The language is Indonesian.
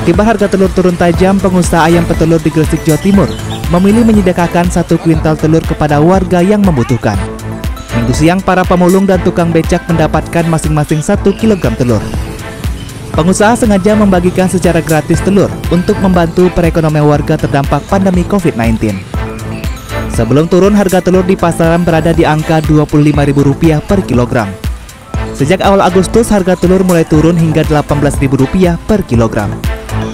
Akibat harga telur turun tajam, pengusaha ayam petelur di Gresik, Jawa Timur memilih menyediakan 1 kuintal telur kepada warga yang membutuhkan. Minggu siang, para pemulung dan tukang becak mendapatkan masing-masing 1 kilogram telur. Pengusaha sengaja membagikan secara gratis telur untuk membantu perekonomian warga terdampak pandemi COVID-19. Sebelum turun, harga telur di pasaran berada di angka Rp25.000 per kilogram. Sejak awal Agustus, harga telur mulai turun hingga Rp18.000 per kilogram.